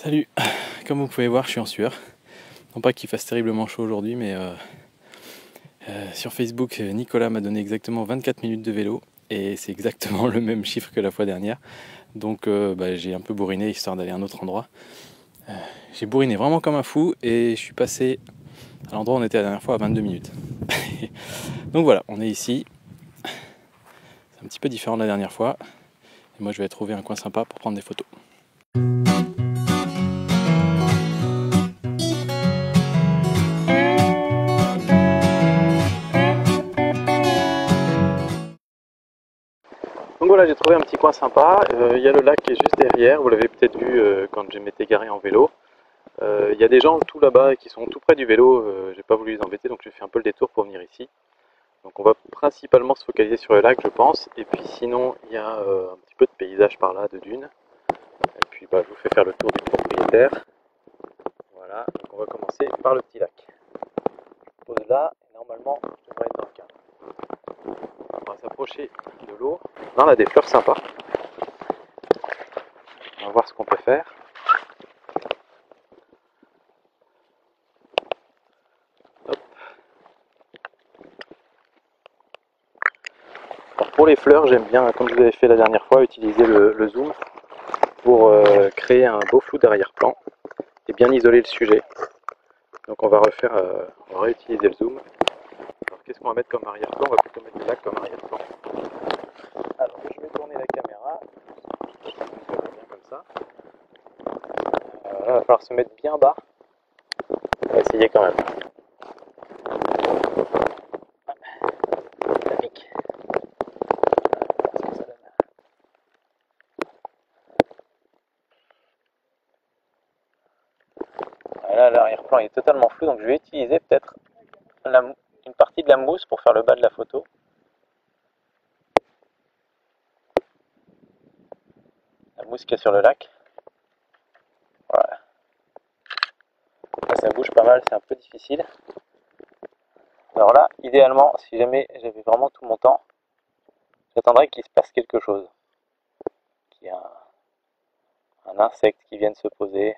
Salut, comme vous pouvez voir je suis en sueur. Non pas qu'il fasse terriblement chaud aujourd'hui mais sur Facebook Nicolas m'a donné exactement 24 minutes de vélo et c'est exactement le même chiffre que la fois dernière. Donc j'ai un peu bourriné histoire d'aller à un autre endroit. J'ai bourriné vraiment comme un fou et je suis passé à l'endroit où on était la dernière fois à 22 minutes. Donc voilà, on est ici. C'est un petit peu différent de la dernière fois. Et moi je vais trouver un coin sympa pour prendre des photos. Donc voilà, j'ai trouvé un petit coin sympa. Il y a le lac qui est juste derrière. Vous l'avez peut-être vu quand je m'étais garé en vélo. Il y a des gens tout là-bas qui sont tout près du vélo. J'ai pas voulu les embêter, donc j'ai fait un peu le détour pour venir ici. Donc on va principalement se focaliser sur le lac, je pense. Et puis sinon, il y a un petit peu de paysage par là, de dunes. Et puis je vous fais faire le tour du propriétaire. Voilà, donc on va commencer par le petit lac. Je pose là, et normalement, je devrais être dans le cadre. On va s'approcher de l'eau. Là, on a des fleurs sympas. On va voir ce qu'on peut faire. Hop. Alors pour les fleurs, j'aime bien, comme je vous avais fait la dernière fois, utiliser le zoom pour créer un beau flou d'arrière-plan et bien isoler le sujet. Donc on va réutiliser le zoom. Alors qu'est-ce qu'on va mettre comme arrière-plan? On va plutôt mettre le lac comme arrière-plan. Alors je vais tourner la caméra. Bien comme ça. Là, il va falloir se mettre bien bas. On va essayer quand même. Ça pique. Ce que ça donne. Là, l'arrière-plan est totalement flou, donc je vais utiliser peut-être une partie de la mousse pour faire le bas de la photo. La mousse qui est sur le lac. Voilà. Là, ça bouge pas mal, c'est un peu difficile. Alors là, idéalement, si jamais j'avais vraiment tout mon temps, j'attendrais qu'il se passe quelque chose. Qu'il y ait un insecte qui vienne se poser.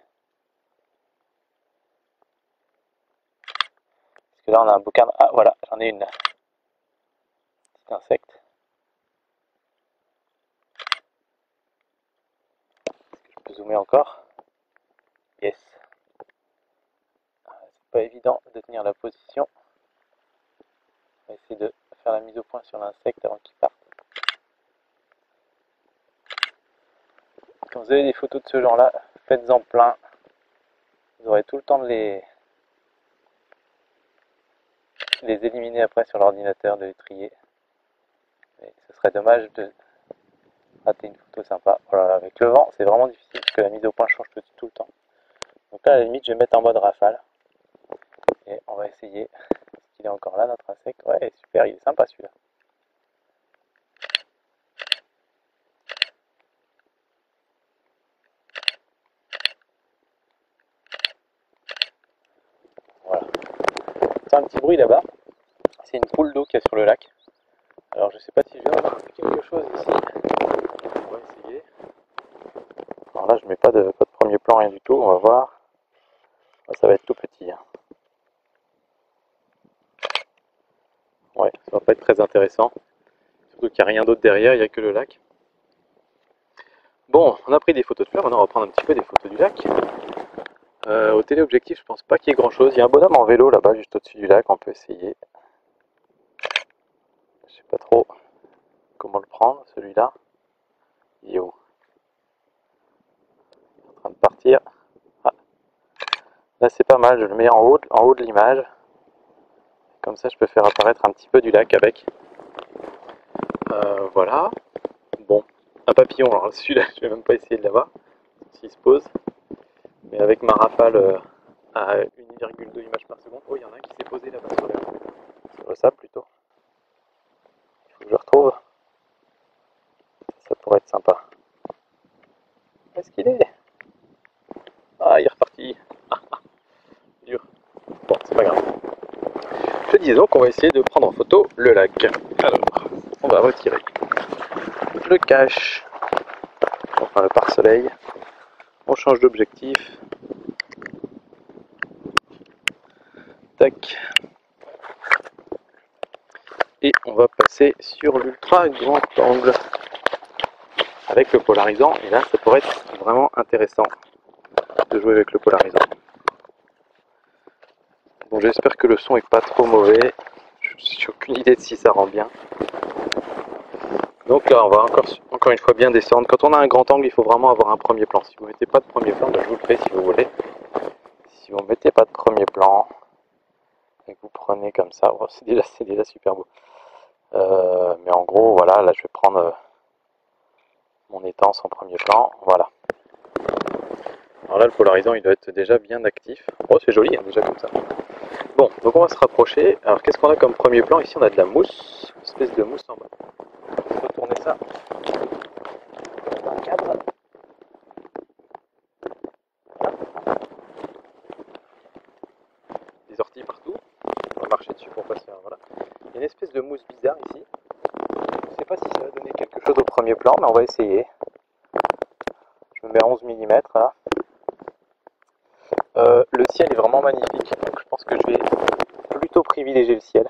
Parce que là, on a un bouquin. Ah, voilà, j'en ai une. Petit insecte. Est-ce que je peux zoomer encore? Yes. C'est pas évident de tenir la position. On va essayer de faire la mise au point sur l'insecte avant qu'il parte. Quand vous avez des photos de ce genre-là, faites-en plein. Vous aurez tout le temps de les éliminer après sur l'ordinateur, de les trier. Mais ce serait dommage de rater une photo sympa. Voilà, avec le vent, c'est vraiment difficile parce que la mise au point change tout le temps. Donc là, à la limite, je vais mettre en mode rafale. Et on va essayer. Est-ce qu'il est encore là, notre insecte? Ouais, super, il est sympa celui-là. Voilà. C'est un petit bruit là-bas. C'est une poule d'eau qu'il y a sur le lac. Alors je sais pas si je vais avoir quelque chose ici. On va essayer. Alors là je mets pas de premier plan, rien du tout, on va voir. Ça va être tout petit. Ouais, ça va pas être très intéressant. Surtout qu'il n'y a rien d'autre derrière, il n'y a que le lac. Bon, on a pris des photos de fleurs, maintenant on va prendre un petit peu des photos du lac. Au téléobjectif, je pense pas qu'il y ait grand chose. Il y a un bonhomme en vélo là-bas, juste au-dessus du lac, on peut essayer. Je sais pas trop comment le prendre, celui-là. Il est où? Il est en train de partir. Ah. Là c'est pas mal, je le mets en haut de l'image. Comme ça je peux faire apparaître un petit peu du lac avec. Voilà. Bon, un papillon, alors celui-là je vais même pas essayer de l'avoir, s'il se pose. Mais avec ma rafale à 1,2 images par seconde. Oh, il y en a un qui s'est posé là-bas sur le sable plutôt. Il faut que je retrouve. Ça pourrait être sympa. Où est-ce qu'il est? Ah, il est reparti. Dur. Bon, c'est pas grave. Je disais donc qu'on va essayer de prendre en photo le lac. Alors, on va retirer le cache, enfin le pare-soleil. On On change d'objectif. Tac. Et on va passer sur l'ultra grand angle avec le polarisant. Et là, ça pourrait être vraiment intéressant de jouer avec le polarisant. Bon, j'espère que le son est pas trop mauvais. J'ai aucune idée de si ça rend bien. Donc là, on va encore une fois bien descendre. Quand on a un grand angle, il faut vraiment avoir un premier plan. Si vous ne mettez pas de premier plan, je vous le fais si vous voulez. Si vous ne mettez pas de premier plan et que vous prenez comme ça, oh, c'est déjà super beau. Mais en gros, voilà, là je vais prendre mon étance en premier plan. Voilà. Alors là, le polarisant, il doit être déjà bien actif. Oh, c'est joli, hein, déjà comme ça. Bon, donc on va se rapprocher. Alors, qu'est-ce qu'on a comme premier plan? Ici, on a de la mousse, une espèce de mousse en bas. On va retourner ça dans un cadre. Des orties partout. On va marcher dessus pour passer. Voilà. Il y a une espèce de mousse bizarre ici. Je ne sais pas si ça va donner quelque chose au premier plan, mais on va essayer. Je me mets à 11 mm là. Le ciel est vraiment magnifique, donc je pense que je vais plutôt privilégier le ciel.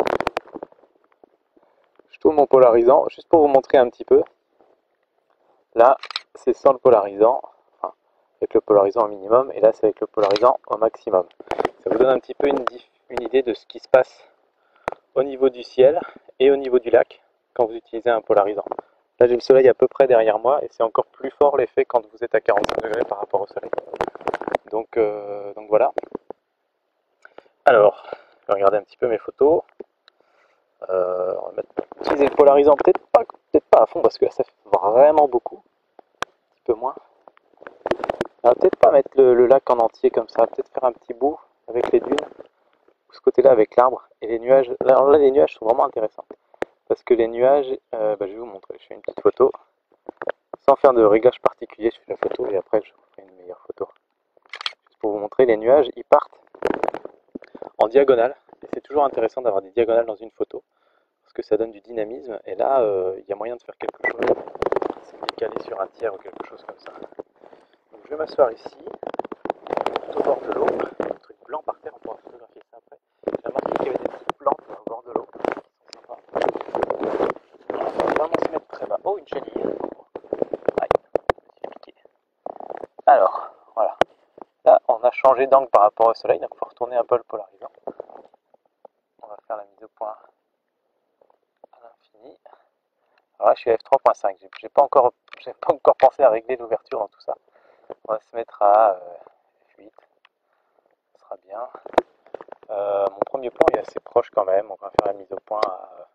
Je tourne mon polarisant, juste pour vous montrer un petit peu. Là, c'est sans le polarisant, enfin, avec le polarisant au minimum, et là c'est avec le polarisant au maximum. Ça vous donne un petit peu une idée de ce qui se passe au niveau du ciel et au niveau du lac quand vous utilisez un polarisant. Là j'ai le soleil à peu près derrière moi, et c'est encore plus fort l'effet quand vous êtes à 45 degrés par rapport au soleil. Donc voilà. Alors, je vais regarder un petit peu mes photos. On va utiliser le polarisant, peut-être pas à fond, parce que là ça fait vraiment beaucoup. Un petit peu moins. On va peut-être pas mettre le lac en entier comme ça, peut-être faire un petit bout avec les dunes, ou ce côté-là avec l'arbre, et les nuages. Alors là, les nuages sont vraiment intéressants, parce que les nuages, je vais vous montrer, je fais une petite photo, sans faire de réglage particulier, je fais la photo, et après je vous ferai une meilleure photo. Juste pour vous montrer, les nuages, ils partent en diagonale, et c'est toujours intéressant d'avoir des diagonales dans une photo, parce que ça donne du dynamisme, et là, il y a moyen de faire quelque chose, c'est décalé sur un tiers ou quelque chose comme ça. Donc je vais m'asseoir ici, tout au bord de l'eau, un truc blanc par terre, on pourra photographier ça après. J'ai remarqué qu'il y avait des petites plantes au bord de l'eau, qui sont sympas. On va vraiment se mettre très bas. Oh, une chenille. Aïe, je me suis piqué. Alors, voilà. Là, on a changé d'angle par rapport au soleil, donc il faut retourner un peu le polarisant. On va faire la mise au point à l'infini. Alors là, je suis à f3.5. J'ai pas encore pensé à régler l'ouverture dans tout ça. On va se mettre à f8. Ça sera bien. Mon premier plan est assez proche quand même. On va faire la mise au point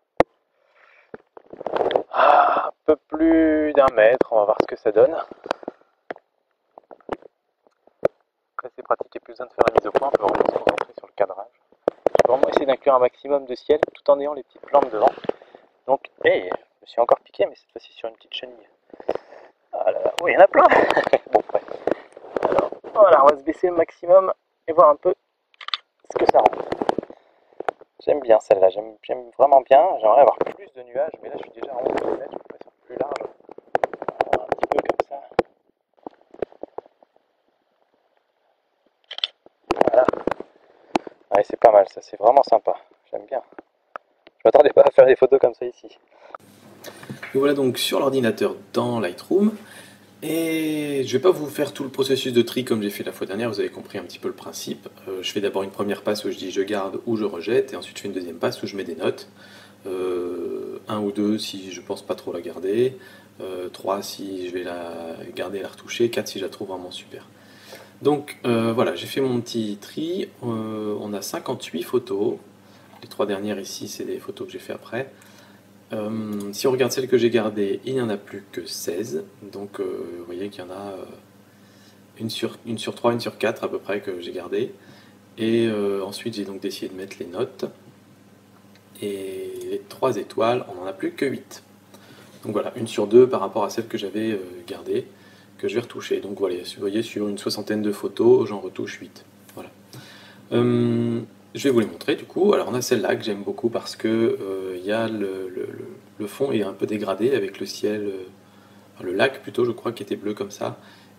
à un peu plus d'1 mètre. On va voir ce que ça donne. Après, c'est pratique et plus besoin de faire la mise au point. On peut vraiment se concentrer sur le cadrage. Je vais vraiment essayer d'inclure un maximum de ciel tout en ayant les petites plantes devant. Donc, hey, je me suis encore piqué, mais cette fois-ci sur une petite chenille. Ah là là, oui, il y en a plein. Bon, bref. Alors, voilà, on va se baisser au maximum et voir un peu ce que ça rend. J'aime bien celle-là, j'aime vraiment bien. J'aimerais avoir plus de nuages, mais là je suis déjà à 11 mm, je voudrais faire plus large. Un petit peu comme ça. Voilà. Ouais, c'est pas mal, ça c'est vraiment sympa. J'aime bien. Je m'attendais pas à faire des photos comme ça ici. Et voilà donc sur l'ordinateur dans Lightroom. Et je vais pas vous faire tout le processus de tri comme j'ai fait la fois dernière, vous avez compris un petit peu le principe. Je fais d'abord une première passe où je dis je garde ou je rejette, et ensuite je fais une deuxième passe où je mets des notes. 1 ou 2 si je pense pas trop la garder, 3 si je vais la garder et la retoucher, 4 si je la trouve vraiment super. Donc voilà, j'ai fait mon petit tri, on a 58 photos, les 3 dernières ici c'est des photos que j'ai fait après. Si on regarde celles que j'ai gardées, il n'y en a plus que 16, donc vous voyez qu'il y en a une sur 3, une sur 4 à peu près que j'ai gardées. Et ensuite j'ai donc décidé de mettre les notes, et les 3 étoiles, on n'en a plus que 8. Donc voilà, une sur 2 par rapport à celle que j'avais gardée, que je vais retoucher. Donc voilà, vous voyez, sur une 60aine de photos, j'en retouche 8. Voilà. Je vais vous les montrer du coup. Alors on a celle-là que j'aime beaucoup parce que y a le fond est un peu dégradé avec le ciel, le lac plutôt je crois qui était bleu comme ça,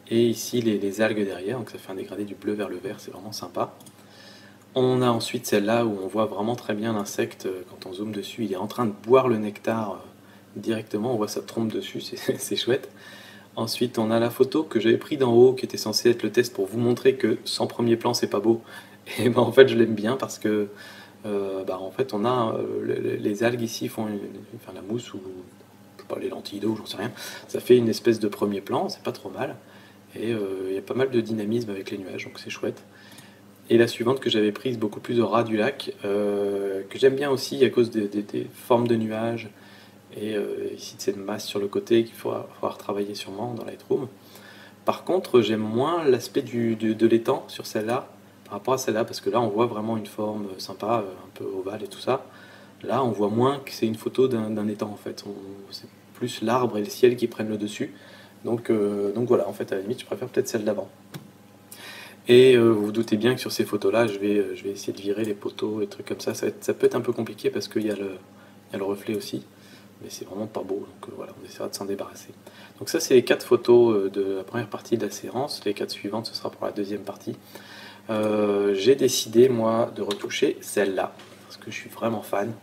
et ici les algues derrière, donc ça fait un dégradé du bleu vers le vert, c'est vraiment sympa. On a ensuite celle-là où on voit vraiment très bien l'insecte, quand on zoome dessus, il est en train de boire le nectar directement, on voit sa trompe dessus, c'est chouette. Ensuite on a la photo que j'avais prise d'en haut, qui était censée être le test pour vous montrer que sans premier plan c'est pas beau, et ben en fait je l'aime bien parce que en fait on a les algues ici font enfin, la mousse ou je sais pas, les lentilles d'eau, j'en sais rien, ça fait une espèce de premier plan, c'est pas trop mal, et il y a pas mal de dynamisme avec les nuages, donc c'est chouette. Et la suivante que j'avais prise beaucoup plus au ras du lac, que j'aime bien aussi à cause des formes de nuages, et ici de cette masse sur le côté qu'il faudra retravailler sûrement dans Lightroom. Par contre, j'aime moins l'aspect de l'étang sur celle-là par rapport à celle-là, parce que là on voit vraiment une forme sympa, un peu ovale et tout ça. Là on voit moins que c'est une photo d'un étang en fait, c'est plus l'arbre et le ciel qui prennent le dessus. Donc voilà, en fait à la limite je préfère peut-être celle d'avant. Et vous vous doutez bien que sur ces photos-là, je vais essayer de virer les poteaux et trucs comme ça. Ça peut être un peu compliqué parce qu'il y a le reflet aussi, mais c'est vraiment pas beau, donc voilà, on essaiera de s'en débarrasser. Donc ça, c'est les 4 photos de la première partie de la séance. Les 4 suivantes, ce sera pour la deuxième partie. J'ai décidé, moi, de retoucher celle-là, parce que je suis vraiment fan.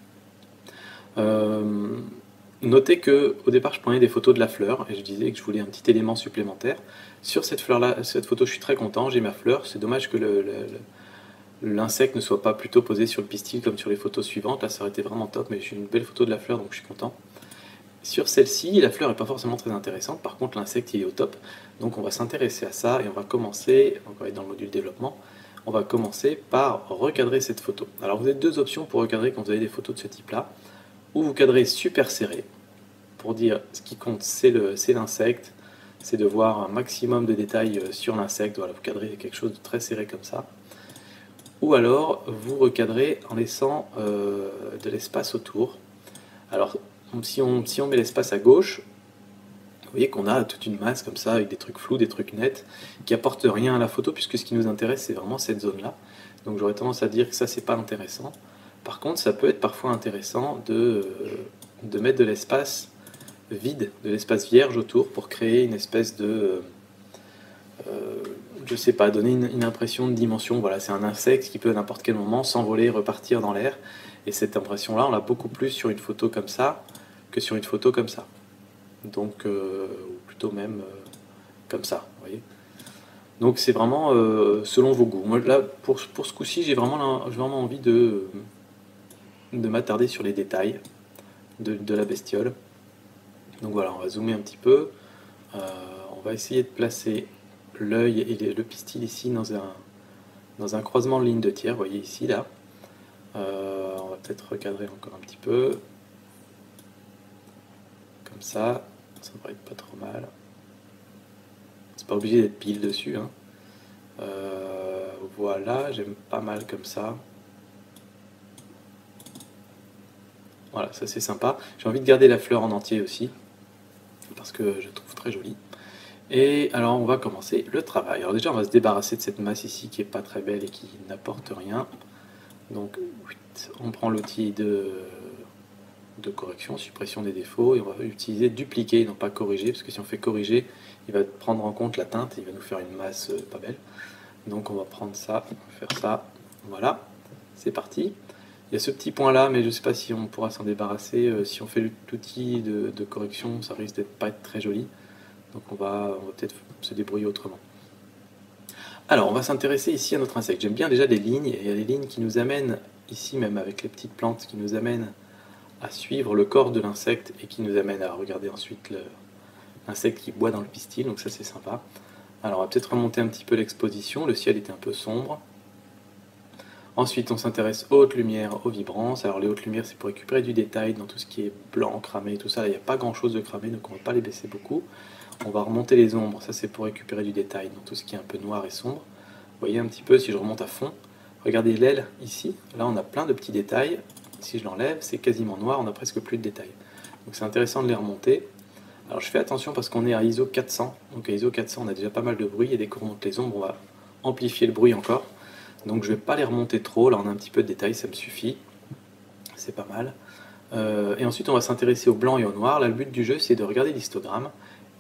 Notez que au départ je prenais des photos de la fleur et je disais que je voulais un petit élément supplémentaire. Sur cette fleur-là, cette photo, je suis très content, j'ai ma fleur. C'est dommage que l'insecte ne soit pas plutôt posé sur le pistil comme sur les photos suivantes. Là, ça aurait été vraiment top, mais j'ai une belle photo de la fleur, donc je suis content. Sur celle-ci, la fleur n'est pas forcément très intéressante. Par contre, l'insecte, il est au top. Donc on va s'intéresser à ça et on va commencer, on va être dans le module développement, on va commencer par recadrer cette photo. Alors vous avez 2 options pour recadrer quand vous avez des photos de ce type-là. Ou vous cadrez super serré, pour dire ce qui compte c'est l'insecte, c'est de voir un maximum de détails sur l'insecte, voilà, vous cadrez quelque chose de très serré comme ça. Ou alors vous recadrez en laissant de l'espace autour. Alors si on met l'espace à gauche, vous voyez qu'on a toute une masse comme ça avec des trucs flous, des trucs nets, qui apportent rien à la photo puisque ce qui nous intéresse c'est vraiment cette zone-là. Donc j'aurais tendance à dire que ça c'est pas intéressant. Par contre, ça peut être parfois intéressant de mettre de l'espace vide, de l'espace vierge autour pour créer une espèce de, je sais pas, donner une impression de dimension. Voilà, c'est un insecte qui peut à n'importe quel moment s'envoler, repartir dans l'air. Et cette impression-là, on l'a beaucoup plus sur une photo comme ça que sur une photo comme ça. Donc, ou plutôt même comme ça, vous voyez. Donc c'est vraiment selon vos goûts. Moi là, pour ce coup-ci, j'ai vraiment envie de m'attarder sur les détails de la bestiole. Donc voilà, on va zoomer un petit peu. On va essayer de placer l'œil et le pistil ici dans un croisement de ligne de tiers. Vous voyez ici, là. On va peut-être recadrer encore un petit peu. Comme ça devrait être pas trop mal. C'est pas obligé d'être pile dessus, hein. Voilà, j'aime pas mal comme ça. Voilà, ça c'est sympa. J'ai envie de garder la fleur en entier aussi, parce que je la trouve très jolie. Et alors on va commencer le travail. Alors déjà on va se débarrasser de cette masse ici qui est pas très belle et qui n'apporte rien. Donc on prend l'outil de correction, suppression des défauts, et on va utiliser dupliquer, non pas corriger, parce que si on fait corriger, il va prendre en compte la teinte et il va nous faire une masse pas belle. Donc on va prendre ça, on va faire ça, voilà, c'est parti. Il y a ce petit point là, mais je ne sais pas si on pourra s'en débarrasser. Si on fait l'outil de correction, ça risque de pas être très joli. Donc on va peut-être se débrouiller autrement. Alors on va s'intéresser ici à notre insecte. J'aime bien déjà des lignes, et il y a des lignes qui nous amènent, ici même avec les petites plantes, qui nous amènent à suivre le corps de l'insecte et qui nous amènent à regarder ensuite l'insecte qui boit dans le pistil, donc ça c'est sympa. Alors on va peut-être remonter un petit peu l'exposition, le ciel était un peu sombre. Ensuite, on s'intéresse aux hautes lumières, aux vibrances. Alors les hautes lumières, c'est pour récupérer du détail dans tout ce qui est blanc, cramé, tout ça. Là, il n'y a pas grand-chose de cramé, donc on ne va pas les baisser beaucoup. On va remonter les ombres, ça c'est pour récupérer du détail dans tout ce qui est un peu noir et sombre. Vous voyez un petit peu, si je remonte à fond, regardez l'aile ici. Là, on a plein de petits détails. Si je l'enlève, c'est quasiment noir, on n'a presque plus de détails. Donc c'est intéressant de les remonter. Alors je fais attention parce qu'on est à ISO 400. Donc à ISO 400, on a déjà pas mal de bruit. Et dès qu'on remonte les ombres, on va amplifier le bruit encore. Donc je ne vais pas les remonter trop, là on a un petit peu de détails, ça me suffit, c'est pas mal. Et ensuite on va s'intéresser au blanc et au noir. Là le but du jeu c'est de regarder l'histogramme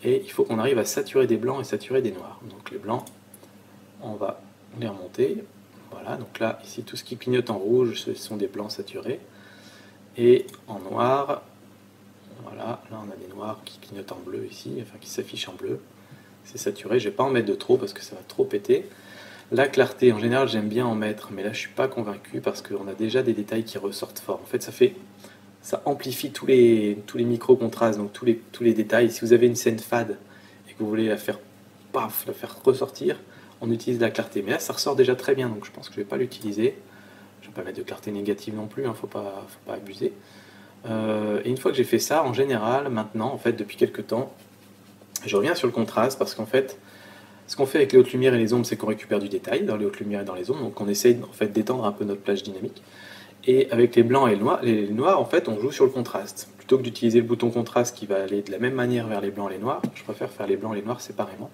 et il faut qu'on arrive à saturer des blancs et saturer des noirs. Donc les blancs, on va les remonter. Voilà, donc là, ici, tout ce qui clignote en rouge, ce sont des blancs saturés. Et en noir, voilà, là on a des noirs qui clignotent en bleu ici, enfin qui s'affichent en bleu. C'est saturé, je ne vais pas en mettre de trop parce que ça va trop péter. La clarté, en général, j'aime bien en mettre, mais là je ne suis pas convaincu parce qu'on a déjà des détails qui ressortent fort. En fait, ça amplifie tous les micro-contrastes, donc tous les détails. Si vous avez une scène fade et que vous voulez la faire ressortir, on utilise la clarté. Mais là, ça ressort déjà très bien, donc je pense que je ne vais pas l'utiliser. Je ne vais pas mettre de clarté négative non plus, faut pas abuser. Et une fois que j'ai fait ça, en général, maintenant, en fait, depuis quelques temps, je reviens sur le contraste parce qu'en fait, ce qu'on fait avec les hautes lumières et les ombres, c'est qu'on récupère du détail dans les hautes lumières et dans les ombres, donc on essaye en fait d'étendre un peu notre plage dynamique. Et avec les blancs et les noirs, en fait, on joue sur le contraste. Plutôt que d'utiliser le bouton contraste qui va aller de la même manière vers les blancs et les noirs, je préfère faire les blancs et les noirs séparément.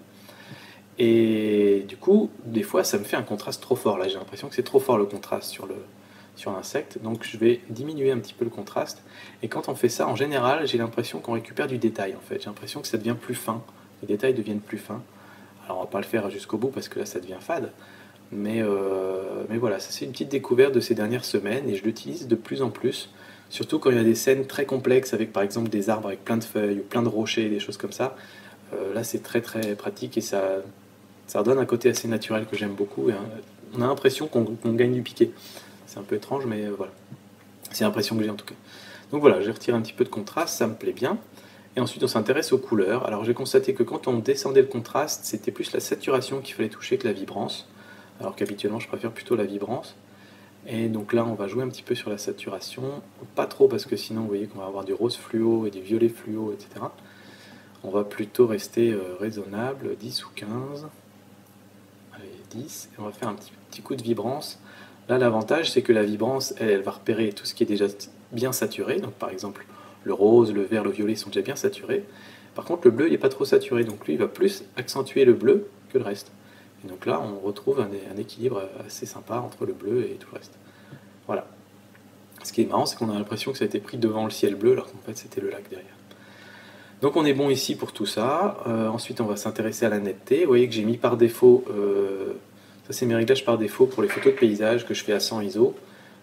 Et du coup, des fois, ça me fait un contraste trop fort. Là, j'ai l'impression que c'est trop fort le contraste sur l'insecte, donc je vais diminuer un petit peu le contraste. Et quand on fait ça, en général, j'ai l'impression qu'on récupère du détail, en fait. J'ai l'impression que ça devient plus fin. Les détails deviennent plus fins. Alors, on va pas le faire jusqu'au bout parce que là, ça devient fade. Mais voilà, ça c'est une petite découverte de ces dernières semaines et je l'utilise de plus en plus, surtout quand il y a des scènes très complexes avec par exemple des arbres avec plein de feuilles ou plein de rochers, des choses comme ça. Là c'est très très pratique et ça redonne un côté assez naturel que j'aime beaucoup et on a l'impression qu'on gagne du piqué. C'est un peu étrange mais voilà, c'est l'impression que j'ai en tout cas. Donc voilà, j'ai retiré un petit peu de contraste, ça me plaît bien. Et ensuite on s'intéresse aux couleurs. Alors j'ai constaté que quand on descendait le contraste, c'était plus la saturation qu'il fallait toucher que la vibrance. Alors qu'habituellement je préfère plutôt la vibrance. Et donc là on va jouer un petit peu sur la saturation, pas trop parce que sinon vous voyez qu'on va avoir du rose fluo et du violet fluo, etc. On va plutôt rester raisonnable, 10 ou 15. Allez, 10, et on va faire un petit coup de vibrance. Là l'avantage c'est que la vibrance, elle va repérer tout ce qui est déjà bien saturé, donc par exemple le rose, le vert, le violet sont déjà bien saturés. Par contre le bleu il n'est pas trop saturé, donc lui il va plus accentuer le bleu que le reste. Et donc là, on retrouve un équilibre assez sympa entre le bleu et tout le reste. Voilà. Ce qui est marrant, c'est qu'on a l'impression que ça a été pris devant le ciel bleu, alors qu'en fait, c'était le lac derrière. Donc on est bon ici pour tout ça. Ensuite, on va s'intéresser à la netteté. Vous voyez que j'ai mis par défaut, ça c'est mes réglages par défaut pour les photos de paysage que je fais à 100 ISO.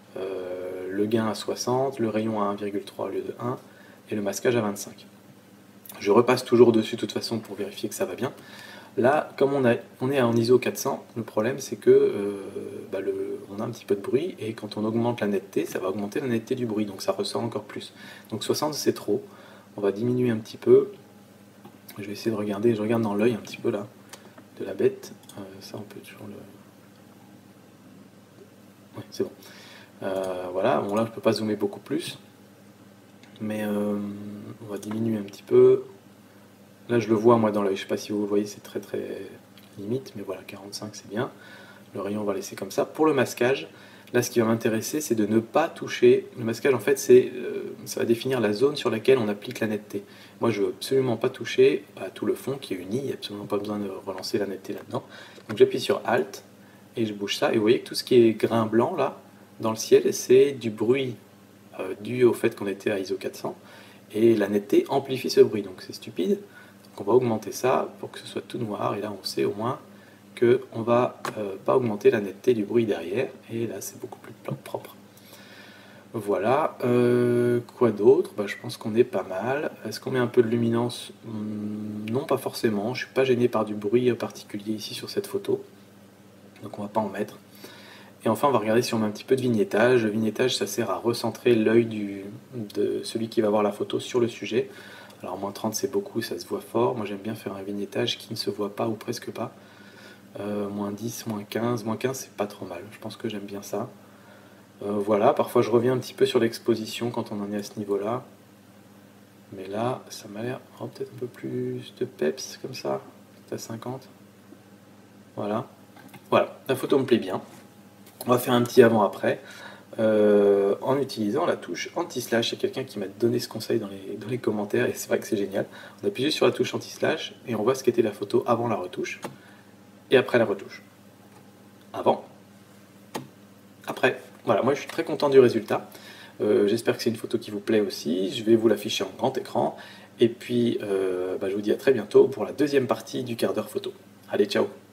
Le gain à 60, le rayon à 1,3 au lieu de 1, et le masquage à 25. Je repasse toujours dessus de toute façon pour vérifier que ça va bien. Là, comme on est en ISO 400, le problème c'est que on a un petit peu de bruit et quand on augmente la netteté, ça va augmenter la netteté du bruit, donc ça ressort encore plus. Donc 60 c'est trop, on va diminuer un petit peu. Je vais essayer de regarder, je regarde dans l'œil un petit peu là, de la bête. Ça on peut toujours le... Oui, c'est bon. Voilà, bon là je peux pas zoomer beaucoup plus, mais on va diminuer un petit peu. Là je le vois moi dans l'œil, je sais pas si vous le voyez, c'est très très limite, mais voilà, 45 c'est bien. Le rayon on va laisser comme ça. Pour le masquage, là ce qui va m'intéresser c'est de ne pas toucher. Le masquage en fait ça va définir la zone sur laquelle on applique la netteté. Moi je veux absolument pas toucher à tout le fond qui est uni, il n'y a absolument pas besoin de relancer la netteté là-dedans. Donc j'appuie sur Alt et je bouge ça et vous voyez que tout ce qui est grain blanc là, dans le ciel, c'est du bruit dû au fait qu'on était à ISO 400 et la netteté amplifie ce bruit, donc c'est stupide. Donc on va augmenter ça pour que ce soit tout noir et là on sait au moins qu'on ne va pas augmenter la netteté du bruit derrière, et là c'est beaucoup plus propre. Voilà, quoi d'autre? Je pense qu'on est pas mal. Est-ce qu'on met un peu de luminance? Non, pas forcément, je ne suis pas gêné par du bruit particulier ici sur cette photo, donc on va pas en mettre. Et enfin on va regarder si on met un petit peu de vignettage. Le vignettage ça sert à recentrer l'œil de celui qui va voir la photo sur le sujet. Alors moins 30 c'est beaucoup, ça se voit fort, moi j'aime bien faire un vignettage qui ne se voit pas ou presque pas. Moins 10, moins 15 c'est pas trop mal, je pense que j'aime bien ça. Voilà, parfois je reviens un petit peu sur l'exposition quand on en est à ce niveau-là. Mais là, ça m'a l'air peut-être un peu plus de peps comme ça, peut-être à 50. Voilà. Voilà, la photo me plaît bien. On va faire un petit avant-après en utilisant la touche anti-slash. Il y a quelqu'un qui m'a donné ce conseil dans les commentaires et c'est vrai que c'est génial. On appuie juste sur la touche anti-slash et on voit ce qu'était la photo avant la retouche et après la retouche. Avant, après. Voilà, moi je suis très content du résultat. J'espère que c'est une photo qui vous plaît aussi. Je vais vous l'afficher en grand écran Et puis, je vous dis à très bientôt pour la deuxième partie du quart d'heure photo. Allez, ciao!